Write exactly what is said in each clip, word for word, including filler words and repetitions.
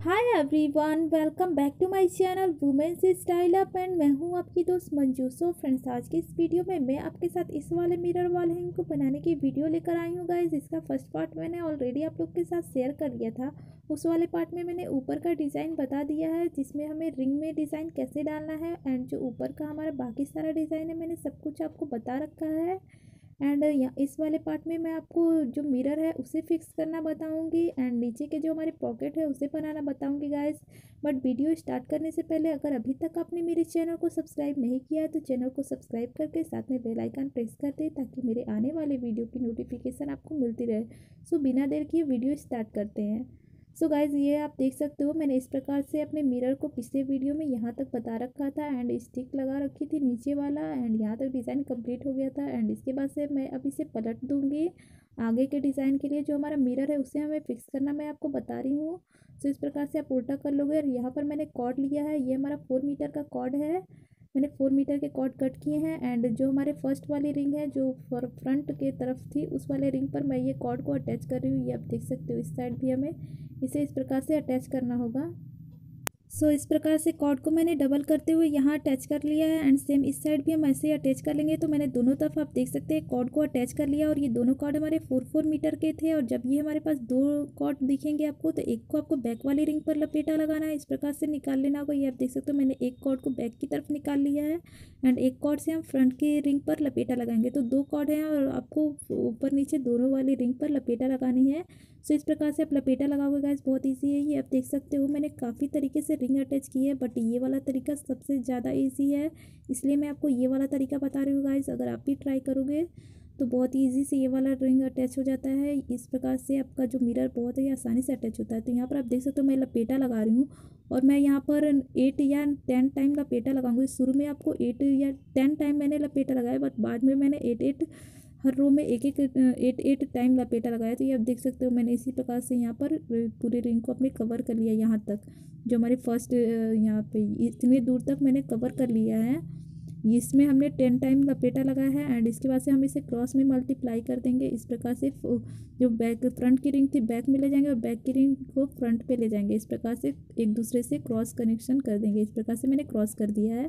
Hi everyone, welcome back to my channel women's style up and मैं हूं आपकी दोस्त मंजू। सो फ्रेंड्स, आज की इस वीडियो में मैं आपके साथ इस वाले मिरर वॉल हैंग को बनाने की वीडियो लेकर आई हूं। गाइस, इसका फर्स्ट पार्ट मैंने ऑलरेडी आप लोग के साथ शेयर कर दिया था। उस वाले पार्ट में मैंने ऊपर का डिज़ाइन बता दिया है, जिसमें हमें रिंग में डिज़ाइन कैसे डालना है, एंड जो ऊपर का हमारा बाकी सारा डिज़ाइन है मैंने सब कुछ आपको बता रखा है। एंड इस वाले पार्ट में मैं आपको जो मिरर है उसे फिक्स करना बताऊंगी, एंड नीचे के जो हमारे पॉकेट है उसे बनाना बताऊंगी गाइस। बट वीडियो स्टार्ट करने से पहले अगर अभी तक आपने मेरे चैनल को सब्सक्राइब नहीं किया है तो चैनल को सब्सक्राइब करके साथ में बेल आइकन प्रेस कर दें, ताकि मेरे आने वाले वीडियो की नोटिफिकेशन आपको मिलती रहे। सो बिना देर किए वीडियो स्टार्ट करते हैं। सो गाइज, ये आप देख सकते हो मैंने इस प्रकार से अपने मिरर को पिछले वीडियो में यहाँ तक बता रखा था, एंड स्टिक लगा रखी थी नीचे वाला, एंड यहाँ तक डिज़ाइन कंप्लीट हो गया था। एंड इसके बाद से मैं अब इसे पलट दूँगी। आगे के डिज़ाइन के लिए जो हमारा मिरर है उसे हमें फिक्स करना मैं आपको बता रही हूँ। सो इस प्रकार से आप उल्टा कर लोगे, और यहाँ पर मैंने कॉर्ड लिया है, ये हमारा फोर मीटर का कॉर्ड है। मैंने फोर मीटर के कॉर्ड कट किए हैं, एंड जो हमारे फर्स्ट वाली रिंग है जो फ्रंट के तरफ थी उस वाले रिंग पर मैं ये कॉर्ड को अटैच कर रही हूँ। ये आप देख सकते हो, इस साइड भी हमें इसे इस प्रकार से अटैच करना होगा। सो so, इस प्रकार से कॉर्ड को मैंने डबल करते हुए यहाँ अटैच कर लिया है, एंड सेम इस साइड भी हम ऐसे ही अटैच कर लेंगे। तो मैंने दोनों तरफ आप देख सकते हैं कॉर्ड को अटैच कर लिया, और ये दोनों कॉर्ड हमारे फोर फोर मीटर के थे। और जब ये हमारे पास दो कॉर्ड दिखेंगे आपको, तो एक को आपको बैक वाली रिंग पर लपेटा लगाना है, इस प्रकार से निकाल लेना होगा। ये आप देख सकते हो मैंने एक कॉर्ड को बैक की तरफ निकाल लिया है, एंड एक कॉर्ड से हम फ्रंट की रिंग पर लपेटा लगाएंगे। तो दो कॉर्ड हैं और आपको ऊपर नीचे दोनों वाली रिंग पर लपेटा लगानी है। सो इस प्रकार से आप लपेटा लगाओगे गाइस, बहुत इजी है। ये आप देख सकते हो मैंने काफ़ी तरीके से रिंग अटैच की है, बट ये वाला तरीका सबसे ज़्यादा इजी है, इसलिए मैं आपको ये वाला तरीका बता रही हूँ गाइस। अगर आप भी ट्राई करोगे तो बहुत ही ईजी से ये वाला रिंग अटैच हो जाता है। इस प्रकार से आपका जो मिरर बहुत ही आसानी से अटैच होता है। तो यहाँ पर आप देख सकते हो मैं लपेटा लगा रही हूँ, और मैं यहाँ पर एट या टेन टाइम लपेटा लगाऊंगी। शुरू में आपको एट या टेन टाइम मैंने लपेटा लगाया, बट बाद में मैंने एट एट हर रो में एक एक एट एट टाइम लपेटा लगाया। तो ये आप देख सकते हो मैंने इसी प्रकार से यहाँ पर पूरी रिंग को अपने कवर कर लिया। यहाँ तक जो हमारी फर्स्ट यहाँ पे इतने दूर तक मैंने कवर कर लिया है। इसमें हमने टेन टाइम लपेटा लगाया है, एंड इसके बाद से हम इसे क्रॉस में मल्टीप्लाई कर देंगे। इस प्रकार से जो बैक फ्रंट की रिंग थी बैक में ले जाएंगे, और बैक की रिंग को फ्रंट पे ले जाएंगे। इस प्रकार से एक दूसरे से क्रॉस कनेक्शन कर देंगे। इस प्रकार से मैंने क्रॉस कर दिया है।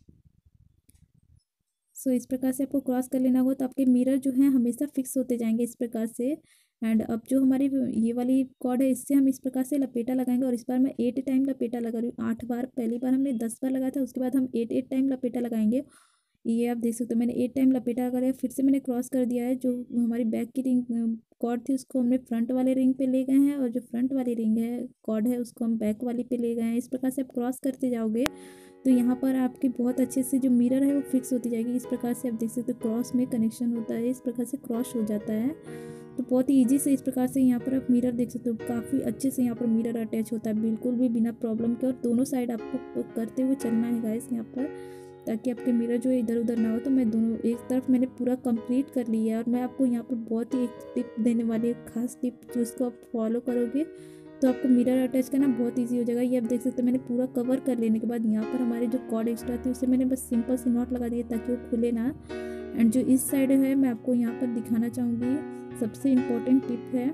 सो so, इस प्रकार से आपको क्रॉस कर लेना होगा, तो आपके मिरर जो है हमेशा फिक्स होते जाएंगे इस प्रकार से। एंड अब जो हमारी ये वाली कॉर्ड है इससे हम इस प्रकार से लपेटा लगाएंगे, और इस बार मैं एट टाइम लपेटा लगा रही हूँ। आठ बार, पहली बार हमने दस बार लगाया था, उसके बाद हम एट एट टाइम लपेटा लगाएंगे। ये आप देख सकते हो मैंने एट टाइम लपेटा लगा लिया, फिर से मैंने क्रॉस कर दिया है। जो हमारी बैक की रिंग कॉर्ड थी उसको हमने फ्रंट वाले रिंग पे ले गए हैं, और जो फ्रंट वाली रिंग है कॉर्ड है उसको हम बैक वाली पे ले गए हैं। इस प्रकार से आप क्रॉस करते जाओगे तो यहाँ पर आपकी बहुत अच्छे से जो मिरर है वो फिक्स होती जाएगी। इस प्रकार से आप देख सकते हो क्रॉस में कनेक्शन होता है, इस प्रकार से क्रॉस हो जाता है। तो बहुत ही ईजी से इस प्रकार से यहाँ पर आप मिरर देख सकते हो, काफ़ी अच्छे से यहाँ पर मिरर अटैच होता है बिल्कुल भी बिना प्रॉब्लम के। और दोनों साइड आपको करते हुए चलना है गाइस यहाँ पर, ताकि आपके मिरर जो है इधर उधर ना हो। तो मैं दोनों एक तरफ मैंने पूरा कंप्लीट कर लिया है, और मैं आपको यहाँ पर बहुत ही एक टिप देने वाली है, खास टिप, जो उसको आप फॉलो करोगे तो आपको मिरर अटैच करना बहुत इजी हो जाएगा। ये आप देख सकते हो मैंने पूरा कवर कर लेने के बाद यहाँ पर हमारे जो कॉर्ड एक्स्ट्रा थी उसे मैंने बस सिंपल सी नॉट लगा दिए ताकि वो खुले ना। एंड जो इस साइड है मैं आपको यहाँ पर दिखाना चाहूँगी, सबसे इम्पोर्टेंट टिप है।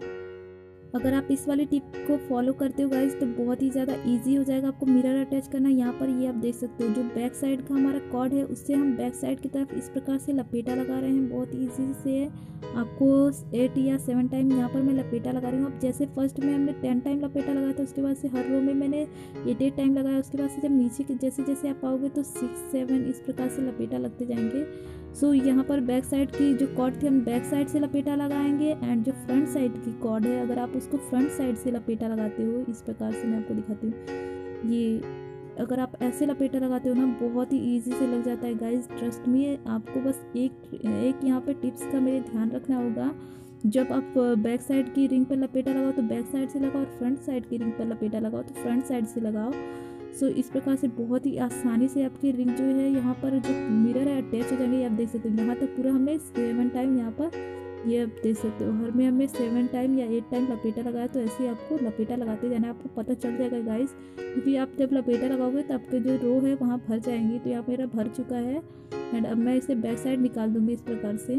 अगर आप इस वाली टिप को फॉलो करते हो गाइस तो बहुत ही ज़्यादा इजी हो जाएगा आपको मिरर अटैच करना। यहाँ पर ये आप देख सकते हो जो बैक साइड का हमारा कॉर्ड है उससे हम बैक साइड की तरफ इस प्रकार से लपेटा लगा रहे हैं। बहुत ईजी से आपको एट या सेवन टाइम यहाँ पर मैं लपेटा लगा रही हूँ। अब जैसे फर्स्ट में हमने टेन टाइम लपेटा लगाया था, उसके बाद से हर रो में मैंने एट एट टाइम लगाया। उसके बाद से जब नीचे के जैसे जैसे आप आओगे तो सिक्स सेवन इस प्रकार से लपेटा लगते जाएंगे। सो so, यहाँ पर बैक साइड की जो कॉर्ड थी हम बैक साइड से लपेटा लगाएंगे, एंड जो फ्रंट साइड की कॉर्ड है अगर आप उसको फ्रंट साइड से लपेटा लगाते हो, इस प्रकार से मैं आपको दिखाती हूँ। ये अगर आप ऐसे लपेटा लगाते हो ना बहुत ही इजी से लग जाता है गाइज, ट्रस्ट मी। आपको बस एक एक यहाँ पे टिप्स का मेरे ध्यान रखना होगा, जब आप बैक साइड की रिंग पर लपेटा लगाओ तो बैक साइड से लगाओ, और फ्रंट साइड की रिंग पर लपेटा लगाओ तो फ्रंट साइड से लगाओ। सो so, इस प्रकार से बहुत ही आसानी से आपकी रिंग जो है यहाँ पर जो मिरर है अटैच हो जाएंगे। आप देख सकते हो यहाँ तक पूरा हमने सेवन टाइम यहाँ पर ये आप देख सकते हो हर में हमने सेवन टाइम या एट टाइम लपेटा लगाया। तो ऐसे ही आपको लपेटा लगाते जाना है, आपको पता चल जाएगा गाइस, क्योंकि आप जब लपेटा लगाओगे तो आपके जो रो है वहाँ भर जाएंगी। तो यहाँ मेरा भर चुका है, एंड अब मैं इसे बैक साइड निकाल दूँगी इस प्रकार से।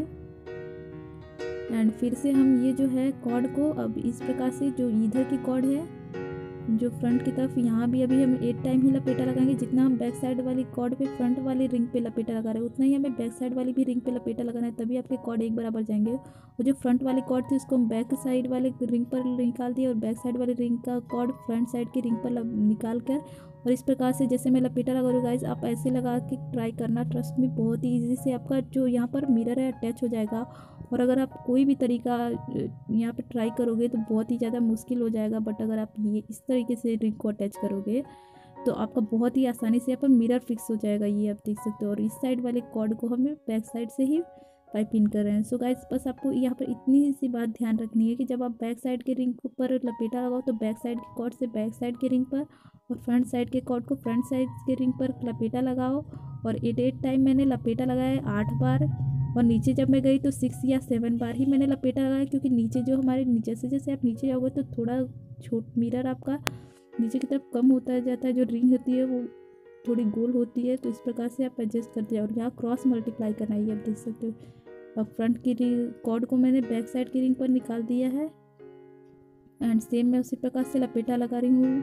एंड फिर से हम ये जो है कॉर्ड को अब इस प्रकार से जो इधर की कॉर्ड है जो फ्रंट की तरफ यहाँ भी अभी हम एट टाइम ही लपेटा लगाएंगे। जितना हम बैक साइड वाली कॉर्ड पे फ्रंट वाली रिंग पे लपेटा लगा रहे हैं उतना ही हमें बैक साइड वाली भी रिंग पे लपेटा लगाना है, तभी आपके कॉर्ड एक बराबर जाएंगे। और जो फ्रंट वाली कॉर्ड थी उसको हम बैक साइड वाले रिंग पर निकाल दिए और बैक साइड वाली रिंग का कॉर्ड फ्रंट साइड की रिंग पर निकाल कर और इस प्रकार से जैसे मैं लपेटा लगा रही हूँ गाइज, आप ऐसे लगा के ट्राई करना। ट्रस्ट में बहुत ही ईजी से आपका जो यहाँ पर मिरर है अटैच हो जाएगा। और अगर आप कोई भी तरीका यहाँ पे ट्राई करोगे तो बहुत ही ज़्यादा मुश्किल हो जाएगा, बट अगर आप ये इस तरीके से रिंग को अटैच करोगे तो आपका बहुत ही आसानी से यहाँ पर मिरर फिक्स हो जाएगा। ये आप देख सकते हो। और इस साइड वाले कॉर्ड को हमें बैक साइड से ही पाइपिंग कर रहे हैं। सो गाइस बस आपको यहाँ पर इतनी ही सी बात ध्यान रखनी है कि जब आप बैक साइड के रिंग पर लपेटा लगाओ तो बैक साइड के कॉर्ड से बैक साइड के रिंग पर और फ्रंट साइड के कॉर्ड को फ्रंट साइड के रिंग पर लपेटा लगाओ। और एट एट टाइम मैंने लपेटा लगाया आठ बार, और नीचे जब मैं गई तो सिक्स या सेवन बार ही मैंने लपेटा लगाया, क्योंकि नीचे जो हमारे नीचे से जैसे आप नीचे जाओगे तो थोड़ा छोट मिरर आपका नीचे की तरफ कम होता जाता है, जो रिंग होती है वो थोड़ी गोल होती है, तो इस प्रकार से आप एडजस्ट करते जाओ। और यहाँ क्रॉस मल्टीप्लाई करना है, आप देख सकते हो। अब फ्रंट की कॉर्ड को मैंने बैक साइड की रिंग पर निकाल दिया है एंड सेम मैं उसी प्रकार से लपेटा लगा रही हूँ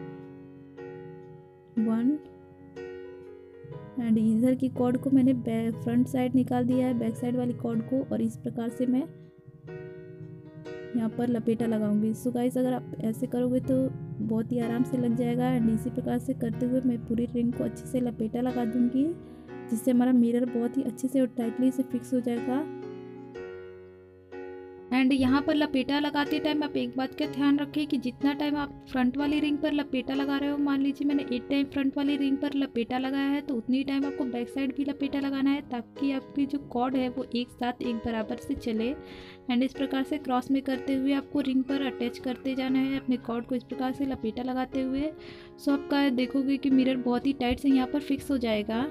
वन, एंड इधर की कॉर्ड को मैंने फ्रंट साइड निकाल दिया है बैक साइड वाली कॉर्ड को, और इस प्रकार से मैं यहाँ पर लपेटा लगाऊंगी। सो गाइस अगर आप ऐसे करोगे तो बहुत ही आराम से लग जाएगा। एंड इसी प्रकार से करते हुए मैं पूरी रिंग को अच्छे से लपेटा लगा दूंगी, जिससे हमारा मिरर बहुत ही अच्छे से और टाइटली से फिक्स हो जाएगा। एंड यहाँ पर लपेटा लगाते टाइम आप एक बात का ध्यान रखें कि जितना टाइम आप फ्रंट वाली रिंग पर लपेटा लगा रहे हो, मान लीजिए मैंने एट टाइम फ्रंट वाली रिंग पर लपेटा लगाया है, तो उतनी टाइम आपको बैक साइड भी लपेटा लगाना है, ताकि आपकी जो कॉर्ड है वो एक साथ एक बराबर से चले। एंड इस प्रकार से क्रॉस में करते हुए आपको रिंग पर अटैच करते जाना है अपने कॉर्ड को, इस प्रकार से लपेटा लगाते हुए। सो आपका देखोगे कि मिरर बहुत ही टाइट से यहाँ पर फिक्स हो जाएगा।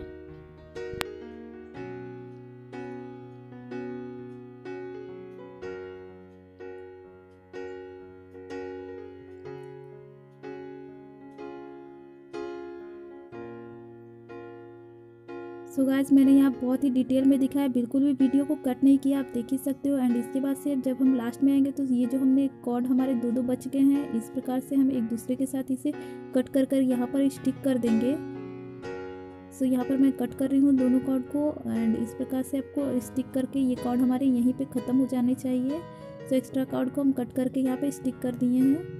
सो so गाइस मैंने यहाँ बहुत ही डिटेल में दिखाया, बिल्कुल भी वीडियो को कट नहीं किया, आप देख ही सकते हो। एंड इसके बाद से जब हम लास्ट में आएंगे तो ये जो हमने कॉर्ड हमारे दो दो बच गए हैं, इस प्रकार से हम एक दूसरे के साथ इसे कट कर कर यहाँ पर स्टिक कर देंगे। सो so यहाँ पर मैं कट कर रही हूँ दोनों कॉर्ड को, एंड इस प्रकार से आपको स्टिक करके ये कॉर्ड हमारे यहीं पे ख़त्म हो जाने चाहिए। सो so एक्स्ट्रा कॉर्ड को हम कट करके यहाँ पे स्टिक कर दिए हैं।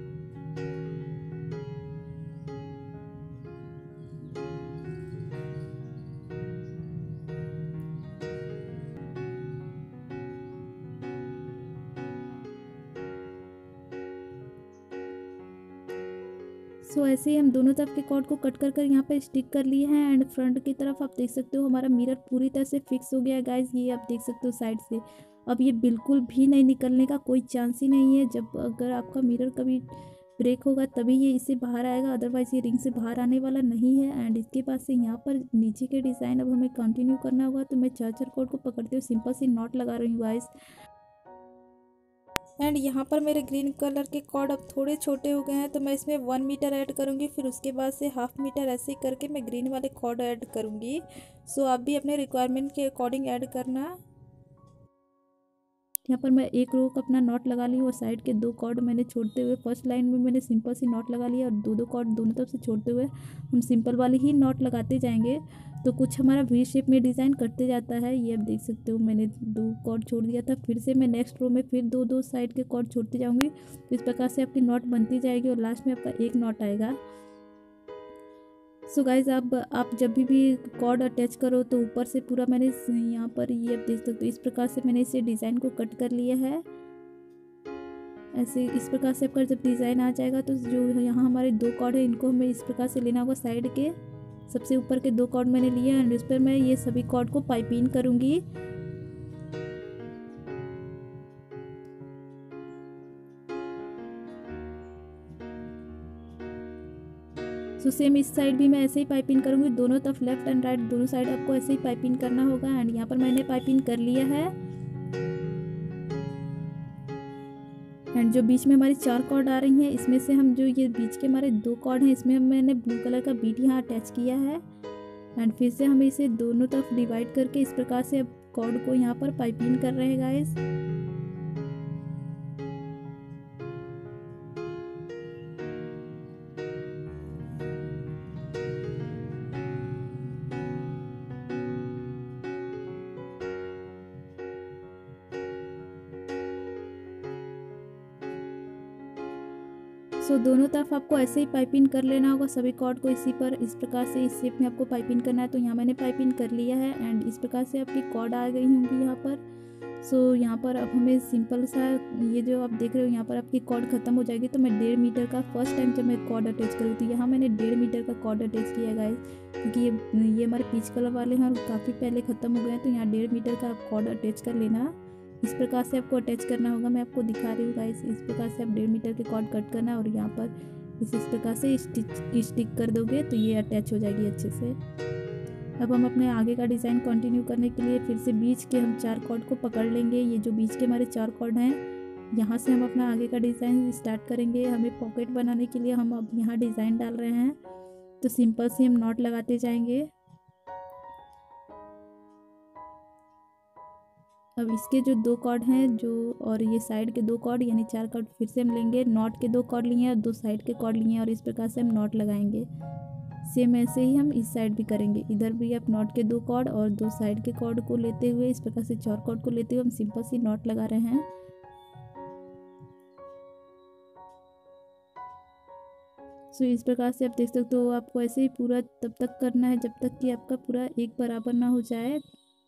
सो so, ऐसे ही हम दोनों तरफ के कॉर्ड को कट कर कर यहाँ पे स्टिक कर लिए हैं। एंड फ्रंट की तरफ आप देख सकते हो हमारा मिरर पूरी तरह से फिक्स हो गया है गाइस, ये आप देख सकते हो साइड से। अब ये बिल्कुल भी नहीं निकलने का कोई चांस ही नहीं है। जब अगर आपका मिरर कभी ब्रेक होगा तभी ये इससे बाहर आएगा, अदरवाइज ये रिंग से बाहर आने वाला नहीं है। एंड इसके पास से यहाँ पर नीचे के डिज़ाइन अब हमें कंटिन्यू करना होगा, तो मैं चार चार कॉर्ड को पकड़ते हुए सिंपल सी नॉट लगा रही हूँ गाइस। एंड यहाँ पर मेरे ग्रीन कलर के कॉर्ड अब थोड़े छोटे हो गए हैं, तो मैं इसमें वन मीटर ऐड करूँगी, फिर उसके बाद से हाफ मीटर ऐसे ही करके मैं ग्रीन वाले कॉर्ड ऐड करूँगी। सो आप भी अपने रिक्वायरमेंट के अकॉर्डिंग ऐड करना। यहाँ पर मैं एक रो का अपना नॉट लगा ली और साइड के दो कॉर्ड मैंने छोड़ते हुए फर्स्ट लाइन में मैंने सिंपल सी नॉट लगा लिया, और दो दो कॉर्ड दोनों तरफ से छोड़ते हुए हम सिंपल वाली ही नॉट लगाते जाएंगे, तो कुछ हमारा वी शेप में डिज़ाइन करते जाता है। ये आप देख सकते हो मैंने दो कॉर्ड छोड़ दिया था, फिर से मैं नेक्स्ट रो में फिर दो दो साइड के कॉर्ड छोड़ते जाऊँगी, तो इस प्रकार से आपकी नॉट बनती जाएगी और लास्ट में आपका एक नॉट आएगा। सो गाइज अब आप जब भी भी कॉर्ड अटैच करो तो ऊपर से पूरा मैंने यहाँ पर ये आप देख सकते हो इस प्रकार से मैंने इसे डिज़ाइन को कट कर लिया है। ऐसे इस प्रकार से आपका जब डिज़ाइन आ जाएगा तो जो यहाँ हमारे दो कॉर्ड है इनको हमें इस प्रकार से लेना होगा, साइड के सबसे ऊपर के दो कॉर्ड मैंने लिए एंड उस पर मैं ये सभी कॉर्ड को पाइपिंग करूँगी। तो सेम इस साइड भी मैं ऐसे ही पाइपिंग करूँगी, दोनों तरफ लेफ्ट एंड राइट दोनों साइड आपको ऐसे ही पाइपिंग करना होगा। एंड यहाँ पर मैंने पाइपिंग कर लिया है। एंड जो बीच में हमारी चार कॉर्ड आ रही हैं इसमें से हम जो ये बीच के हमारे दो कॉर्ड हैं इसमें मैंने ब्लू कलर का बीट यहाँ अटैच किया है। एंड फिर से हम इसे दोनों तरफ डिवाइड करके इस प्रकार से अब कॉर्ड को यहाँ पर पाइपिंग कर रहे हैं गाइस। सो दोनों तरफ आपको ऐसे ही पाइपिंग कर लेना होगा सभी कॉर्ड को इसी पर, इस प्रकार से इस शेप में आपको पाइपिंग करना है। तो यहाँ मैंने पाइपिंग कर लिया है एंड इस प्रकार से आपकी कॉर्ड आ गई होंगी यहाँ पर। सो यहाँ पर अब हमें सिंपल सा ये जो आप देख रहे हो यहाँ पर आपकी कॉर्ड ख़त्म हो जाएगी। तो मैं डेढ़ मीटर का फर्स्ट टाइम जब मैं कॉर्ड अटैच करूँ तो यहाँ मैंने डेढ़ मीटर का कॉर्ड अटैच किया गाइस, क्योंकि ये ये हमारे पीच कलर वाले हैं और काफ़ी पहले ख़त्म हो गए हैं। तो यहाँ डेढ़ मीटर का आप कॉर्ड अटैच कर लेना, इस प्रकार से आपको अटैच करना होगा। मैं आपको दिखा रही हूँ गाइस, इस प्रकार से आप डेढ़ मीटर के कॉर्ड कट करना है और यहाँ पर इस इस प्रकार से स्टिच स्टिक कर दोगे तो ये अटैच हो जाएगी अच्छे से। अब हम अपने आगे का डिज़ाइन कंटिन्यू करने के लिए फिर से बीच के हम चार कॉर्ड को पकड़ लेंगे। ये जो बीच के हमारे चार कॉर्ड हैं, यहाँ से हम अपना आगे का डिज़ाइन स्टार्ट करेंगे। हमें पॉकेट बनाने के लिए हम अब यहाँ डिज़ाइन डाल रहे हैं, तो सिंपल से हम नॉट लगाते जाएंगे। अब इसके जो दो कॉर्ड हैं जो और ये साइड के दो कॉर्ड यानी चार कॉर्ड फिर से हम लेंगे, नॉट के दो कॉर्ड लिए हैं और दो साइड के कॉर्ड लिए हैं और इस प्रकार से हम नॉट लगाएंगे। सेम ऐसे ही हम इस साइड भी करेंगे, इधर भी आप नॉट के दो कॉर्ड और दो साइड के कॉर्ड को लेते हुए इस प्रकार से चार कॉर्ड को लेते हुए हम सिंपल सी नॉट लगा रहे हैं। सो इस प्रकार से आप देख सकते हो, आपको ऐसे ही पूरा तब तक करना है जब तक कि आपका पूरा एक बराबर ना हो जाए।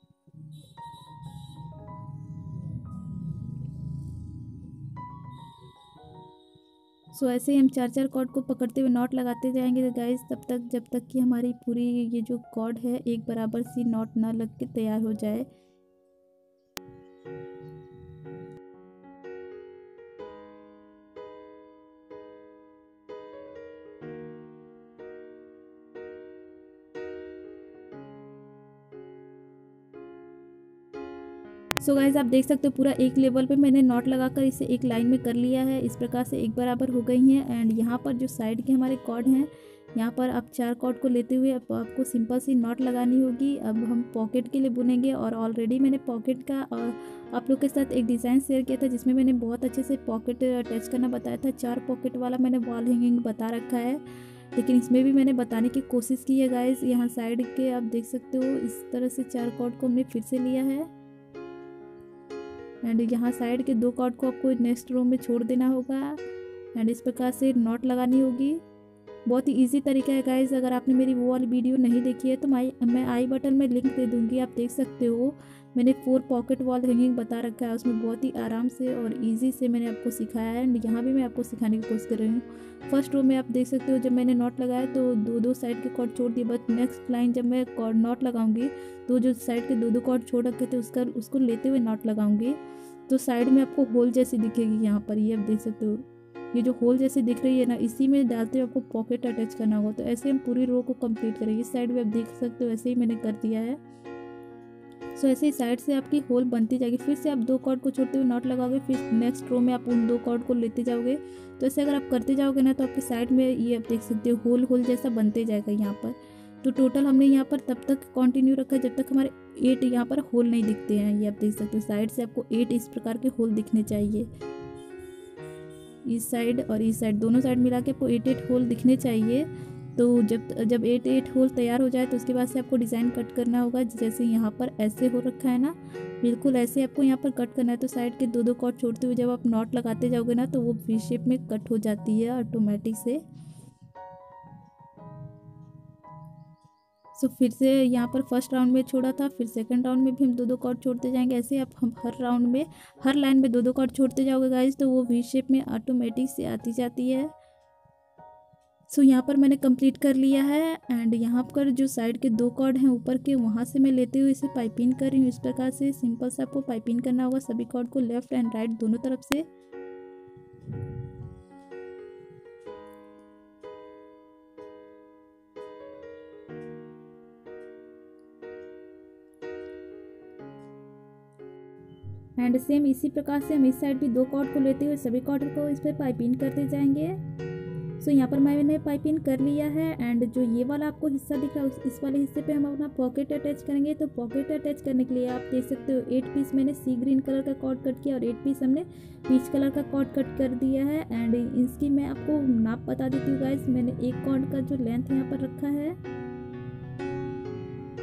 सो so, ऐसे ही हम चार चार कॉर्ड को पकड़ते हुए नॉट लगाते जाएंगे गाइस, तब तक जब तक कि हमारी पूरी ये जो कॉर्ड है एक बराबर सी नॉट ना लग के तैयार हो जाए। सो so गाइस आप देख सकते हो पूरा एक लेवल पे मैंने नॉट लगाकर इसे एक लाइन में कर लिया है। इस प्रकार से एक बराबर हो गई हैं एंड यहाँ पर जो साइड के हमारे कॉर्ड हैं, यहाँ पर आप चार कॉर्ड को लेते हुए अब आपको सिंपल सी नॉट लगानी होगी। अब हम पॉकेट के लिए बुनेंगे और ऑलरेडी मैंने पॉकेट का आप लोग के साथ एक डिज़ाइन शेयर किया था जिसमें मैंने बहुत अच्छे से पॉकेट अटैच करना बताया था। चार पॉकेट वाला मैंने वॉल हैंगिंग बता रखा है, लेकिन इसमें भी मैंने बताने की कोशिश की है गाइस। यहाँ साइड के आप देख सकते हो इस तरह से चार कॉर्ड को हमने फिर से लिया है एंड यहाँ साइड के दो कॉर्ड को आपको नेक्स्ट रो में छोड़ देना होगा एंड इस प्रकार से नॉट लगानी होगी। बहुत ही इजी तरीका है गाइस। अगर आपने मेरी वो वाली वीडियो नहीं देखी है तो मैं मैं आई बटन में लिंक दे दूँगी, आप देख सकते हो। मैंने फोर पॉकेट वॉल हैंगिंग बता रखा है, उसमें बहुत ही आराम से और इजी से मैंने आपको सिखाया है एंड यहाँ भी मैं आपको सिखाने की कोशिश कर रही हूँ। फर्स्ट रो में आप देख सकते हो जब मैंने नॉट लगाया तो दो दो साइड के कॉर्ड छोड़ दिए, बट नेक्स्ट लाइन जब मैं कॉर्ड नॉट लगाऊंगी तो जो साइड के दो दो कॉर्ड छोड़ रखे थे उसका उसको लेते हुए नॉट लगाऊंगी तो साइड में आपको होल जैसी दिखेगी। यहाँ पर ये आप देख सकते हो, ये जो होल जैसी दिख रही है ना, इसी में डालते हुए आपको पॉकेट अटैच करना होगा। तो ऐसे हम पूरी रो को कंप्लीट करेंगे। इस साइड में आप देख सकते हो ऐसे ही मैंने कर दिया है। सो ऐसे ही साइड से आपकी होल बनती जाएगी। फिर से आप दो कॉर्ड को छोड़ते हुए नॉट लगाओगे, फिर नेक्स्ट रो में आप उन दो कॉर्ड को लेते जाओगे। तो ऐसे अगर आप करते जाओगे ना तो आपके साइड में ये आप देख सकते हो होल होल जैसा बनते जाएगा यहाँ पर। तो टोटल हमने यहाँ पर तब तक कंटिन्यू रखा जब तक हमारे एट यहाँ पर होल नहीं दिखते हैं। ये आप देख सकते हो साइड से आपको एट इस प्रकार के होल दिखने चाहिए, इस साइड और इस साइड दोनों साइड मिला के आपको एट एट होल दिखने चाहिए। तो जब जब एट एट होल तैयार हो जाए तो उसके बाद से आपको डिज़ाइन कट करना होगा। जैसे यहाँ पर ऐसे हो रखा है ना, बिल्कुल ऐसे आपको यहाँ पर कट करना है। तो साइड के दो दो कॉर्ड छोड़ते हुए जब आप नॉट लगाते जाओगे ना तो वो वी शेप में कट हो जाती है ऑटोमेटिक से। सो so, फिर से यहाँ पर फर्स्ट राउंड में छोड़ा था, फिर सेकंड राउंड में भी हम दो दो कॉर्ड छोड़ते जाएंगे। ऐसे आप हम हर राउंड में हर लाइन में दो दो कॉर्ड छोड़ते जाओगे गाइस तो वो वी शेप में ऑटोमेटिक से आती जाती है। सो so, यहाँ पर मैंने कंप्लीट कर लिया है एंड यहाँ पर जो साइड के दो कॉर्ड हैं ऊपर के, वहाँ से मैं लेते हुए इसे पाइपिंग कर रही हूँ। इस प्रकार से सिंपल से आपको पाइपिंग करना होगा सभी कॉर्ड को लेफ्ट एंड राइट दोनों तरफ से। एंड सेम इसी प्रकार से हम इस साइड भी दो कॉर्ड को लेते हुए सभी कॉर्ड को इस पर पाइपिंग करते जाएंगे। सो so, यहाँ पर मैंने पाइपिंग कर लिया है एंड जो ये वाला आपको हिस्सा दिख रहा है इस वाले हिस्से पे हम अपना पॉकेट अटैच करेंगे। तो पॉकेट अटैच करने के लिए आप देख सकते हो एट पीस मैंने सी ग्रीन कलर का कॉर्ड कट किया और एट पीस हमने पीच कलर का कॉर्ड कट कर दिया है। एंड इसकी मैं आपको नाप बता देती हूँ गाइस। मैंने एक कॉर्ड का जो लेंथ यहाँ पर रखा है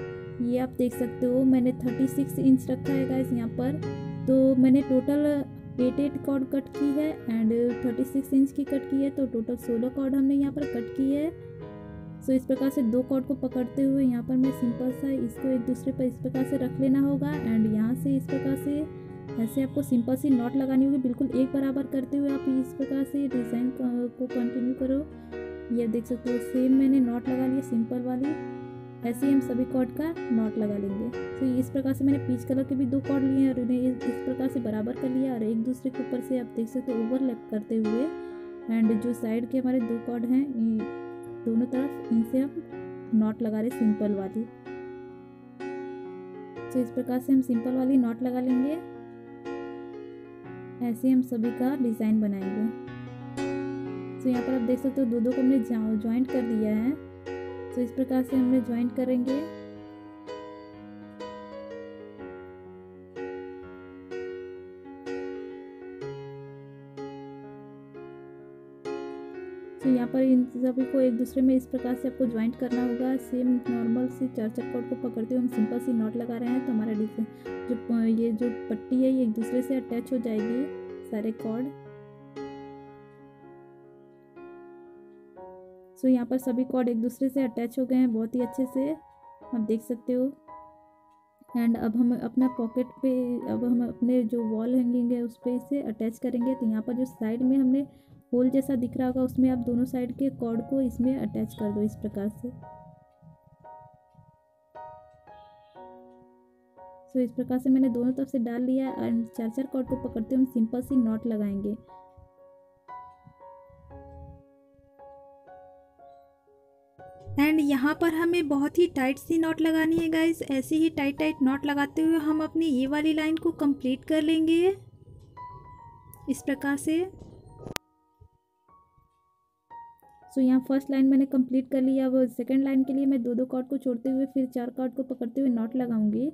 ये आप देख सकते हो, मैंने थर्टी सिक्स इंच रखा है गाइस यहाँ पर। तो मैंने total eight eight cord cut की है एंड थर्टी सिक्स इंच की कट की है, तो टोटल सोलह कॉर्ड हमने यहाँ पर कट की है। सो इस प्रकार से दो कॉर्ड को पकड़ते हुए यहाँ पर मैं सिंपल सा इसको एक दूसरे पर इस प्रकार से रख लेना होगा एंड यहाँ से इस प्रकार से ऐसे आपको सिंपल सी नॉट लगानी होगी, बिल्कुल एक बराबर करते हुए आप इस प्रकार से डिज़ाइन को कंटिन्यू करो। ये देख सकते हो सेम मैंने नॉट लगा लिया सिंपल वाली, ऐसे ही हम सभी कॉर्ड का नॉट लगा लेंगे। तो इस प्रकार से मैंने पीच कलर के भी दो कॉर्ड लिए हैं और उन्हें इस प्रकार से बराबर कर लिया और एक दूसरे के ऊपर से आप देख सकते हो ओवरलैप करते हुए एंड जो साइड के हमारे दो कॉर्ड हैं दोनों तरफ इनसे हम नॉट लगा रहे सिंपल वाली। तो इस प्रकार से हम सिंपल वाली नॉट लगा लेंगे, ऐसे हम सभी का डिज़ाइन बनाएंगे। तो यहाँ पर आप देख सकते हो दो दो को हमने ज्वाइंट कर दिया है, तो इस प्रकार से हमने ज्वाइंट करेंगे। तो यहाँ पर इन सभी को एक दूसरे में इस प्रकार से आपको ज्वाइंट करना होगा। सेम नॉर्मल से चार चार कॉर्ड को पकड़ते हुए हम सिंपल सी नॉट लगा रहे हैं, तो हमारा डिज़ाइन जो ये जो पट्टी है ये एक दूसरे से अटैच हो जाएगी सारे कॉर्ड। सो यहाँ पर सभी कॉर्ड एक दूसरे से अटैच हो गए हैं बहुत ही अच्छे से, आप देख सकते हो। एंड अब हम अपना पॉकेट पे अब हम अपने जो वॉल हैंगिंग है उस पर इसे अटैच करेंगे। तो यहाँ पर जो साइड में हमने होल जैसा दिख रहा होगा उसमें आप दोनों साइड के कॉर्ड को इसमें अटैच कर दो इस प्रकार से। सो इस प्रकार से मैंने दोनों तरफ से डाल लिया एंड चार चार कॉर्ड को पकड़ते हुए हम सिंपल सी नॉट लगाएंगे। एंड यहाँ पर हमें बहुत ही टाइट सी नॉट लगानी है गाइस, ऐसे ही टाइट टाइट नॉट लगाते हुए हम अपनी ये वाली लाइन को कंप्लीट कर लेंगे इस प्रकार से। सो so, यहाँ फर्स्ट लाइन मैंने कंप्लीट कर लिया। अब सेकंड लाइन के लिए मैं दो दो कॉर्ड को छोड़ते हुए फिर चार कॉर्ड को पकड़ते हुए नॉट लगाऊंगी।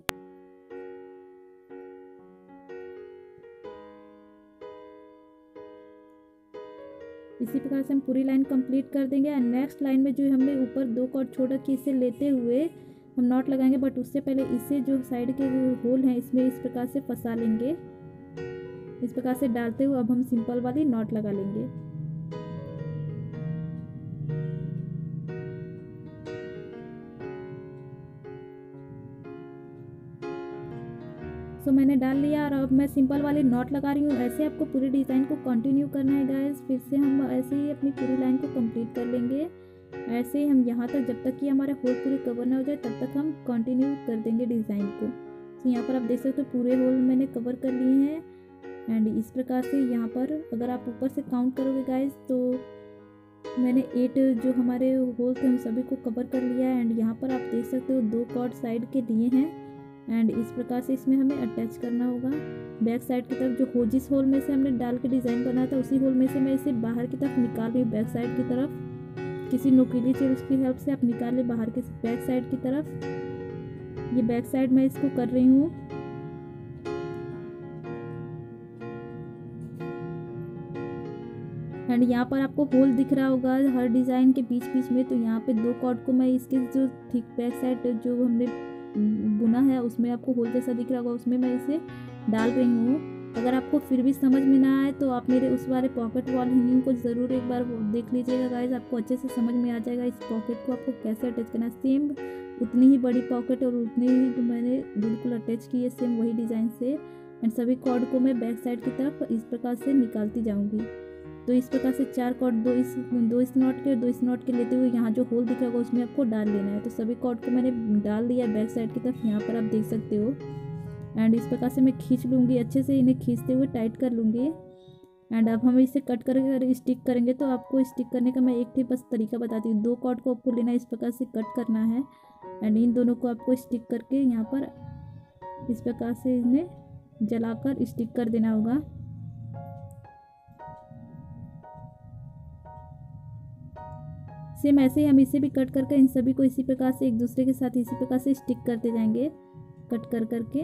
इसी प्रकार से हम पूरी लाइन कंप्लीट कर देंगे एंड नेक्स्ट लाइन में जो हमने ऊपर दो कॉर्ड छोड़ रखी इसे लेते हुए हम नॉट लगाएंगे, बट उससे पहले इसे जो साइड के होल हैं इसमें इस प्रकार से फंसा लेंगे। इस प्रकार से डालते हुए अब हम सिंपल वाली नॉट लगा लेंगे। सो so, मैंने डाल लिया और अब मैं सिंपल वाली नॉट लगा रही हूँ। ऐसे आपको पूरी डिज़ाइन को कंटिन्यू करना है गाइस, फिर से हम ऐसे ही अपनी पूरी लाइन को कंप्लीट कर लेंगे। ऐसे ही हम यहाँ तक जब तक कि हमारे होल पूरी कवर ना हो जाए तब तक हम कंटिन्यू कर देंगे डिज़ाइन को। तो यहाँ पर आप देख सकते हो पूरे होल मैंने कवर कर लिए हैं एंड इस प्रकार से यहाँ पर अगर आप ऊपर से काउंट करोगे गाइस तो मैंने एट जो हमारे होल थे उन सभी को कवर कर लिया है। एंड यहाँ पर आप देख सकते हो दो कॉर्ड साइड के लिए हैं एंड इस प्रकार से इसमें हमें अटैच करना होगा। बैक साइड की तरफ जो हो जिस होल में से हमने डाल के डिज़ाइन बनाया था उसी होल में से मैं इसे बाहर की तरफ निकाल रही हूँ। बैक साइड की तरफ किसी नुकीली चीज़ की हेल्प से आप निकाल ले बाहर के बैक साइड की तरफ। ये बैक साइड मैं इसको कर रही हूँ। एंड यहाँ पर आपको होल दिख रहा होगा हर डिज़ाइन के बीच बीच में, तो यहाँ पे दो कॉर्ड को मैं इसके जो थिक बैक साइड जो हमने बुना है उसमें आपको होल जैसा दिख रहा होगा उसमें मैं इसे डाल रही हूँ। अगर आपको फिर भी समझ में ना आए तो आप मेरे उस वाले पॉकेट वॉल हैंगिंग को ज़रूर एक बार देख लीजिएगा गाइस, आपको अच्छे से समझ में आ जाएगा इस पॉकेट को आपको कैसे अटैच करना है। सेम उतनी ही बड़ी पॉकेट और उतनी ही जो मैंने बिल्कुल अटैच की है सेम वही डिज़ाइन से। एंड सभी कॉर्ड को मैं बैक साइड की तरफ इस प्रकार से निकालती जाऊँगी। तो इस प्रकार से चार कॉर्ड दो इस दो इस नॉट के दो इस नॉट के लेते हुए यहाँ जो होल दिख रहा होगा उसमें आपको डाल लेना है। तो सभी कॉर्ड को मैंने डाल दिया बैक साइड की तरफ, यहाँ पर आप देख सकते हो। एंड इस प्रकार से मैं खींच लूँगी अच्छे से, इन्हें खींचते हुए टाइट कर लूँगी। एंड अब हम इसे कट करके स्टिक करेंगे। तो आपको स्टिक करने का मैं एक ही बस तरीका बताती हूँ। दो कॉर्ड को आपको लेना है, इस प्रकार से कट करना है एंड इन दोनों को आपको स्टिक करके यहाँ पर इस प्रकार से इन्हें जलाकर स्टिक कर देना होगा। सेम ऐसे ही हम इसे भी कट करके इन सभी को इसी प्रकार से एक दूसरे के साथ इसी प्रकार से स्टिक करते जाएंगे कट कर करके।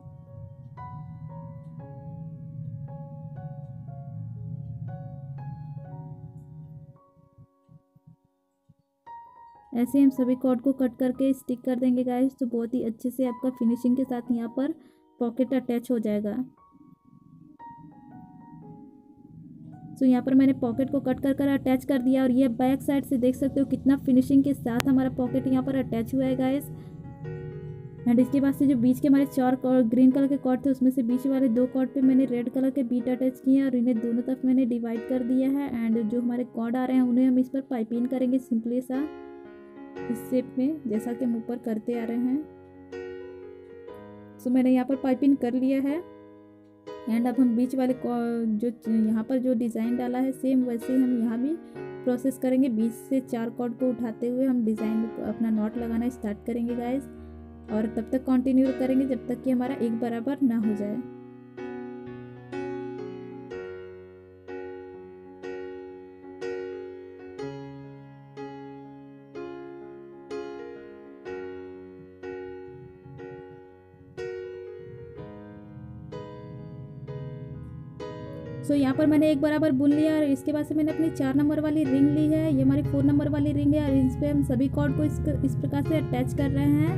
ऐसे हम सभी कॉर्ड को कट करके स्टिक कर देंगे गाइस, तो बहुत ही अच्छे से आपका फिनिशिंग के साथ यहाँ पर पॉकेट अटैच हो जाएगा। सो यहाँ पर मैंने पॉकेट को कट कर कर अटैच कर दिया और ये बैक साइड से देख सकते हो कितना फिनिशिंग के साथ हमारा पॉकेट यहाँ पर अटैच हुआ है गाइस। एंड इसके बाद से जो बीच के हमारे चार ग्रीन कलर के कॉर्ड थे उसमें से बीच वाले दो कॉर्ड पे मैंने रेड कलर के बीट अटैच किए हैं और इन्हें दोनों तरफ मैंने डिवाइड कर दिया है। एंड जो हमारे कॉर्ड आ रहे हैं उन्हें हम इस पर पाइपिंग करेंगे सिंपली सा इस शेप में, जैसा कि हम ऊपर करते आ रहे हैं। सो मैंने यहाँ पर पाइपिंग कर लिया है। एंड अब हम बीच वाले जो यहाँ पर जो डिज़ाइन डाला है सेम वैसे ही हम यहाँ भी प्रोसेस करेंगे। बीच से चार कॉर्ड को उठाते हुए हम डिज़ाइन अपना नॉट लगाना स्टार्ट करेंगे गाइस, और तब तक कंटिन्यू करेंगे जब तक कि हमारा एक बराबर ना हो जाए। सो so, यहाँ पर मैंने एक बराबर बुन लिया और इसके बाद से मैंने अपनी चार नंबर वाली रिंग ली है। ये हमारी फोर नंबर वाली रिंग है और इस पे हम सभी कॉर्ड को इस, इस प्रकार से अटैच कर रहे हैं।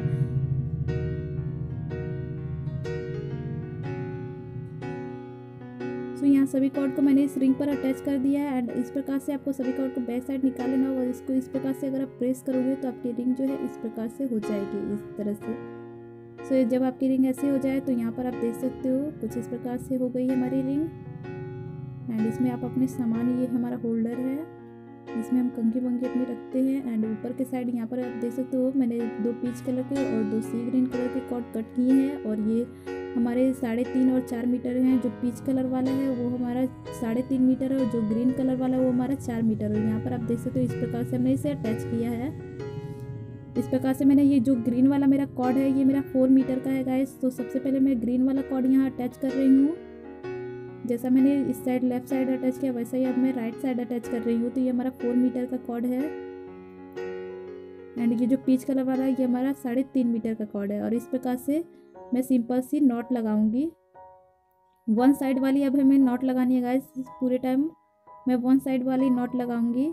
सो so, यहाँ सभी कॉर्ड को मैंने इस रिंग पर अटैच कर दिया है। एंड इस प्रकार से आपको सभी कॉर्ड को बैक साइड निकाल लेना होगा। इसको इस प्रकार से अगर आप प्रेस करोगे तो आपकी रिंग जो है इस प्रकार से हो जाएगी इस तरह से। सो so, जब आपकी रिंग ऐसे हो जाए तो यहाँ पर आप देख सकते हो कुछ इस प्रकार से हो गई है हमारी रिंग। एंड इसमें आप अपने सामान, ये हमारा होल्डर है, इसमें हम कंघी वंघी अपनी रखते हैं। एंड ऊपर के साइड यहाँ पर आप देख सकते हो मैंने दो पीच कलर के और दो सी ग्रीन कलर के कॉर्ड कट किए हैं और ये हमारे साढ़े तीन और चार मीटर हैं। जो पीच कलर वाला है वो हमारा साढ़े तीन मीटर है और जो ग्रीन कलर वाला है वो हमारा चार मीटर है। यहाँ पर आप देख सकते हो इस प्रकार से हमने इसे अटैच किया है। इस प्रकार से मैंने ये जो ग्रीन वाला मेरा कॉर्ड है ये मेरा फोर मीटर का है गाइस। तो सबसे पहले मैं ग्रीन वाला कॉर्ड यहाँ अटैच कर रही हूँ। जैसा मैंने इस साइड लेफ्ट साइड अटैच किया वैसा ही अब मैं राइट साइड अटैच कर रही हूँ। तो ये हमारा फोर मीटर का कॉर्ड है। एंड ये जो पीच कलर वाला है ये हमारा साढ़े तीन मीटर का कॉर्ड है। और इस प्रकार से मैं सिंपल सी नॉट लगाऊंगी। वन साइड वाली अब हमें नॉट लगानी है गाइस। पूरे टाइम मैं वन साइड वाली नॉट लगाऊंगी।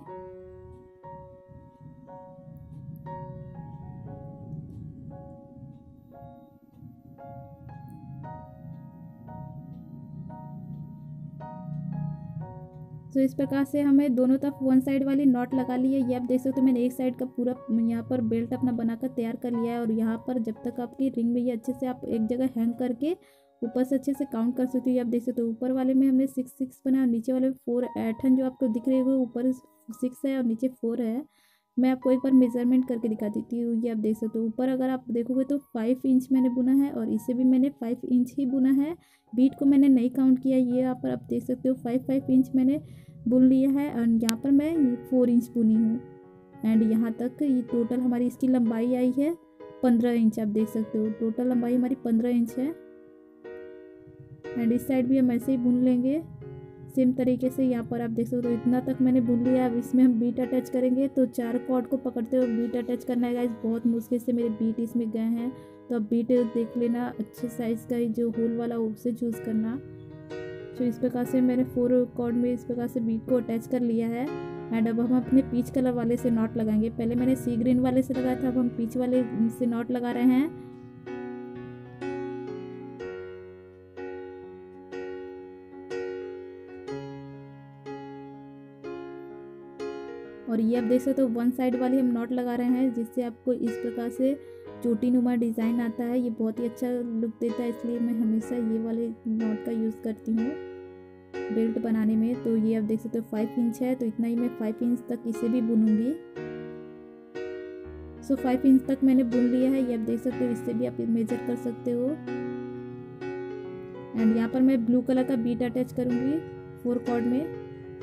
तो इस प्रकार से हमें दोनों तरफ वन साइड वाली नॉट लगा ली है। ये आप देख सकते हो मैंने एक साइड का पूरा यहाँ पर बेल्ट अपना बनाकर तैयार कर लिया है। और यहाँ पर जब तक आपकी रिंग में ये अच्छे से आप एक जगह हैंग करके ऊपर से अच्छे से काउंट कर सकते हो। ये आप देख सकते हो ऊपर वाले में हमने सिक्स सिक्स बनाया और नीचे वाले में फोर एठन जो आपको दिख रही है ऊपर सिक्स है और नीचे फोर है। मैं आपको एक बार मेजरमेंट करके दिखा देती हूँ। ये आप देख सकते हो ऊपर अगर आप देखोगे तो फाइव इंच मैंने बुना है और इसे भी मैंने फाइव इंच ही बुना है। बीट को मैंने नहीं काउंट किया। ये यहाँ पर आप देख सकते हो फाइव फाइव इंच मैंने बुन लिया है और यहाँ पर मैं फोर इंच बुनी हूँ। एंड यहाँ तक ये टोटल हमारी इसकी लंबाई आई है पंद्रह इंच। आप देख सकते हो टोटल लंबाई हमारी पंद्रह इंच है। एंड इस साइड भी हम ऐसे ही बुन लेंगे सेम तरीके से। यहाँ पर आप देख सकते हो इतना तक मैंने बुन लिया। अब इसमें हम बीट अटैच करेंगे। तो चार कॉर्ड को पकड़ते हुए बीट अटैच करना है गाइस। बहुत मुश्किल से मेरे बीट इसमें गए हैं। तो अब बीट देख लेना अच्छे साइज़ का जो होल वाला उसे चूज़ करना। तो इस प्रकार से मैंने फोर कॉर्ड में इस प्रकार से बीट को अटैच कर लिया है। एंड अब हम अपने पीच कलर वाले से नॉट लगाएंगे। पहले मैंने सी ग्रीन वाले से लगाया था, अब हम पीच वाले से नॉट लगा रहे हैं। और ये आप देख सकते हो वन साइड वाली हम नॉट लगा रहे हैं जिससे आपको इस प्रकार से चोटी नुमा डिज़ाइन आता है। ये बहुत ही अच्छा लुक देता है, इसलिए मैं हमेशा ये वाले नॉट का यूज़ करती हूँ बेल्ट बनाने में। तो ये आप देख सकते हो फाइव इंच है तो इतना ही मैं फाइव इंच तक इसे भी बुनूंगी। सो फाइव इंच तक मैंने बुन लिया है। ये आप देख सकते हो, इससे भी आप मेजर कर सकते हो। एंड यहाँ पर मैं ब्लू कलर का बीट अटैच करूँगी फोर कॉर्ड में।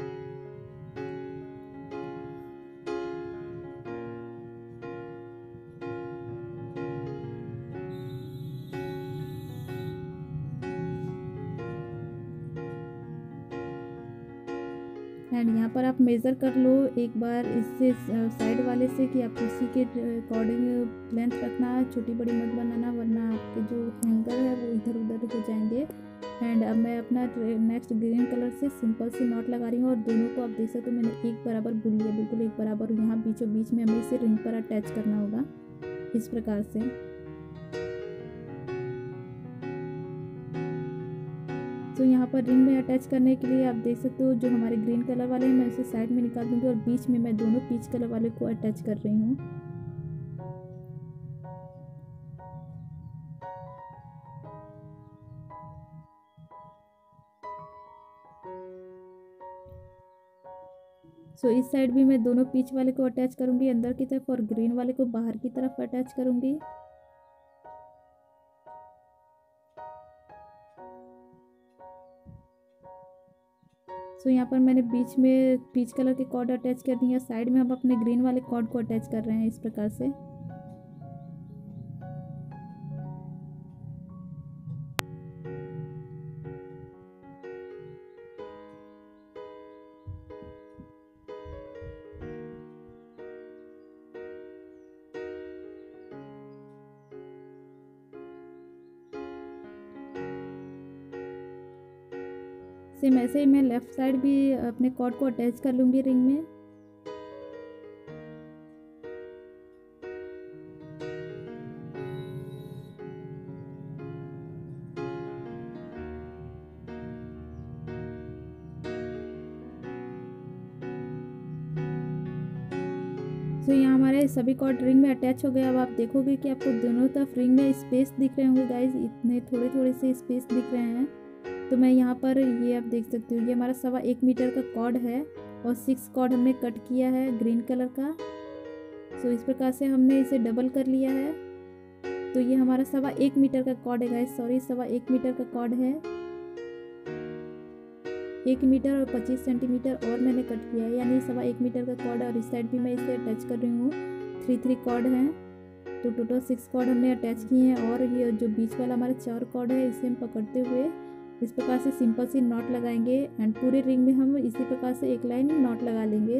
एंड यहाँ पर आप मेज़र कर लो एक बार इससे साइड वाले से कि आप उसी के अकॉर्डिंग लेंथ रखना, छोटी बड़ी मत बनाना वरना आपके जो हैंगर है वो इधर उधर हो जाएंगे। एंड अब मैं अपना नेक्स्ट ग्रीन कलर से सिंपल सी नॉट लगा रही हूँ और दोनों को आप देख सकते हो मैंने एक बराबर बुन लिया, बिल्कुल एक बराबर। यहाँ बीचों बीच में हमें इसे रिंग पर अटैच करना होगा इस प्रकार से। तो सो यहाँ पर रिंग में अटैच करने के लिए आप देख सकते हो जो हमारे ग्रीन कलर वाले हैं मैं उसे साइड में निकाल दूँगी और बीच में मैं दोनों पीच कलर वाले को अटैच कर रही हूँ। सो इस साइड भी मैं दोनों पीच वाले को अटैच करूँगी अंदर की तरफ और ग्रीन वाले को बाहर की तरफ अटैच करूँगी। सो यहाँ पर मैंने बीच में पीच कलर के कॉर्ड अटैच कर दिए, साइड में हम अपने ग्रीन वाले कॉर्ड को अटैच कर रहे हैं इस प्रकार से। सेम ऐसे ही मैं लेफ़्ट साइड भी अपने कॉर्ड को अटैच कर लूँगी रिंग में। तो यहाँ हमारे सभी कॉर्ड रिंग में अटैच हो गए। अब आप देखोगे कि आपको दोनों तरफ रिंग में स्पेस दिख रहे होंगे गाइज, इतने थोड़े थोड़े से स्पेस दिख रहे हैं। तो मैं यहाँ पर ये आप देख सकते हो ये हमारा सवा एक मीटर का कॉर्ड है और सिक्स कॉर्ड हमने कट किया है ग्रीन कलर का। सो इस प्रकार से हमने इसे डबल कर लिया है। तो ये हमारा सवा एक मीटर का कॉर्ड है गाइस, सॉरी सवा एक मीटर का कॉर्ड है। एक मीटर और पच्चीस सेंटीमीटर और मैंने कट किया है, यानी सवा एक मीटर का कॉर्ड है। और इस साइड भी मैं इसे अटैच कर रही हूँ, थ्री थ्री कॉर्ड हैं। तो टोटल सिक्स कॉर्ड हमने अटैच किए हैं और ये जो बीच वाला हमारा चार कॉर्ड है इसे हम पकड़ते हुए इस प्रकार से सिंपल सी नॉट लगाएंगे एंड पूरे रिंग में हम इसी प्रकार से एक लाइन नॉट लगा लेंगे।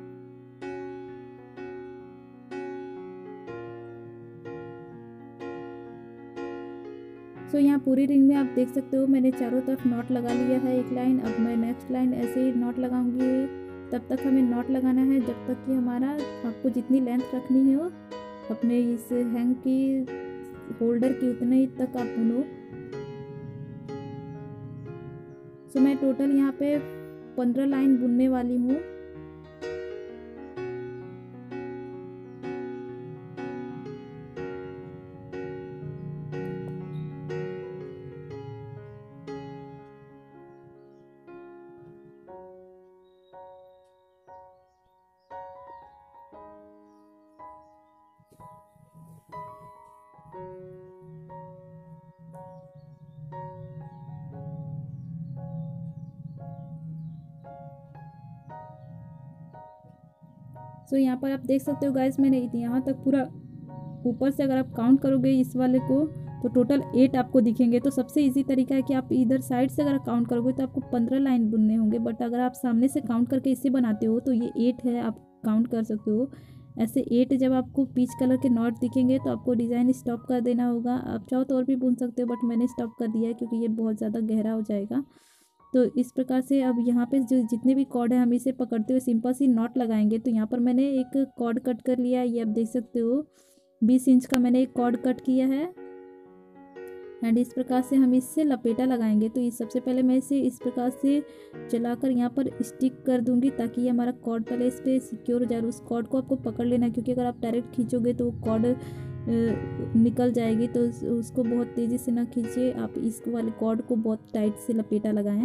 सो so, यहाँ पूरी रिंग में आप देख सकते हो मैंने चारों तरफ नॉट लगा लिया है एक लाइन। अब मैं नेक्स्ट लाइन ऐसे ही नॉट लगाऊंगी। तब तक हमें नॉट लगाना है जब तक कि हमारा आपको जितनी लेंथ रखनी हो अपने इस हैंग की होल्डर की उतने ही तक आप बुनो। सो so, मैं टोटल यहाँ पे पंद्रह लाइन बुनने वाली हूँ। सो so, यहाँ पर आप देख सकते हो गाइस मैंने यहाँ तक पूरा ऊपर से अगर आप काउंट करोगे इस वाले को तो टोटल एट आपको दिखेंगे। तो सबसे इजी तरीका है कि आप इधर साइड से अगर काउंट करोगे तो आपको पंद्रह लाइन बुनने होंगे, बट अगर आप सामने से काउंट करके इसे बनाते हो तो ये एट है, आप काउंट कर सकते हो ऐसे एट। जब आपको पीच कलर के नॉट दिखेंगे तो आपको डिज़ाइन स्टॉप कर देना होगा। आप चाहो तो और भी बुन सकते हो बट मैंने स्टॉप कर दिया है क्योंकि ये बहुत ज़्यादा गहरा हो जाएगा। तो इस प्रकार से अब यहाँ पे जो जितने भी कॉर्ड है हम इसे पकड़ते हुए सिंपल सी नॉट लगाएंगे। तो यहाँ पर मैंने एक कॉर्ड कट कर लिया है, ये आप देख सकते हो बीस इंच का मैंने एक कॉर्ड कट किया है एंड इस प्रकार से हम इससे लपेटा लगाएंगे। तो इस सबसे पहले मैं इसे इस प्रकार से चलाकर यहाँ पर स्टिक कर दूंगी ताकि ये हमारा कॉर्ड पहले इस पर सिक्योर हो जाए। उस कॉर्ड को आपको पकड़ लेना है क्योंकि अगर आप डायरेक्ट खींचोगे तो वो कॉर्ड निकल जाएगी, तो उसको बहुत तेज़ी से ना खींचे, आप इस वाले कॉर्ड को बहुत टाइट से लपेटा लगाएं।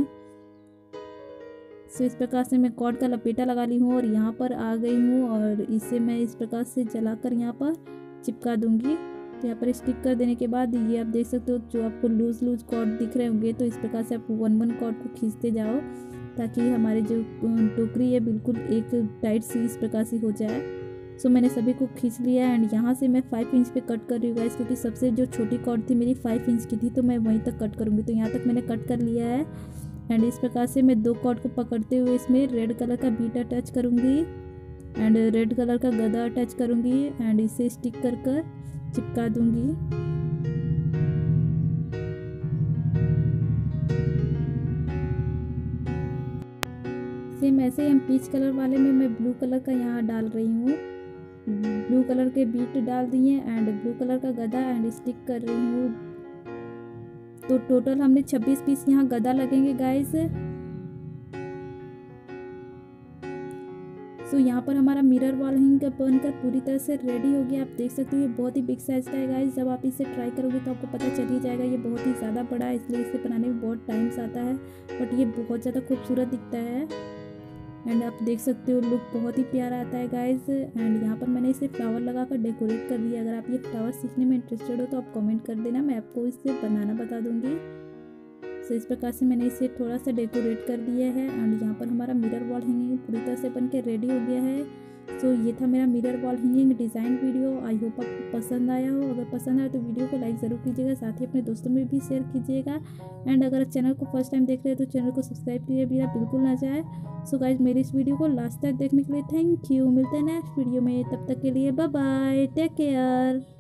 सो इस प्रकार से मैं कॉर्ड का लपेटा लगा ली हूँ और यहाँ पर आ गई हूँ और इसे मैं इस प्रकार से जलाकर यहाँ पर चिपका दूँगी। तो यहाँ पर स्टिक कर देने के बाद ये आप देख सकते हो जो आपको लूज लूज कॉर्ड दिख रहे होंगे, तो इस प्रकार से आप वन वन कॉर्ड को खींचते जाओ ताकि हमारे जो टोकरी है बिल्कुल एक टाइट सी इस प्रकार से हो जाए। सो मैंने सभी को खींच लिया एंड यहाँ से मैं फाइव इंच पे कट कर रही हूँ गाइस, क्योंकि सबसे जो छोटी कॉर्ड थी मेरी फाइव इंच की थी तो मैं वहीं तक कट करूँगी। तो यहाँ तक मैंने कट कर लिया है एंड इस प्रकार से मैं दो कॉर्ड को पकड़ते हुए इसमें रेड कलर का बीट अटैच करूँगी एंड रेड कलर का गदा अटैच करूँगी एंड इसे स्टिक कर कर चिपका दूँगी। सेम ऐसे ही हम पीच कलर वाले में मैं ब्लू कलर का यहाँ डाल रही हूँ, ब्लू कलर के बीट डाल दिए एंड ब्लू कलर का गदा एंड स्टिक कर रही हूँ। तो टोटल हमने छब्बीस पीस यहाँ गदा लगेंगे गाइस। सो यहाँ पर हमारा मिरर वॉल हैंगिंग बनकर पूरी तरह से रेडी हो गया। आप देख सकते हो ये बहुत ही बिग साइज का है गाइस। जब आप इसे ट्राई करोगे तो आपको पता चल ही जाएगा ये बहुत ही ज़्यादा बड़ा है, इसलिए इसे बनाने में बहुत टाइम आता है, बट ये बहुत ज़्यादा खूबसूरत दिखता है। एंड आप देख सकते हो लुक बहुत ही प्यारा आता है गाइस। एंड यहाँ पर मैंने इसे फ्लावर लगाकर डेकोरेट कर दिया। अगर आप ये फ्लावर सीखने में इंटरेस्टेड हो तो आप कमेंट कर देना, मैं आपको इसे बनाना बता दूँगी। सो इस प्रकार से मैंने इसे थोड़ा सा डेकोरेट कर दिया है। एंड यहाँ पर हमारा मिरर वॉल हैंगिंग पूरी तरह से बन के रेडी हो गया है। सो ये था मेरा mirror wall hanging design video. I hope आपको पसंद आया हो। अगर पसंद आया तो वीडियो को लाइक ज़रूर कीजिएगा, साथ ही अपने दोस्तों में भी शेयर कीजिएगा। एंड अगर चैनल को फर्स्ट टाइम देख रहे हैं तो चैनल को सब्सक्राइब कीजिए बिना बिल्कुल ना जाए। सो गाइज मेरी इस वीडियो को लास्ट तक देखने के लिए थैंक यू। मिलते हैं नेक्स्ट वीडियो में, तब तक के लिए बाय बाय, टेक केयर।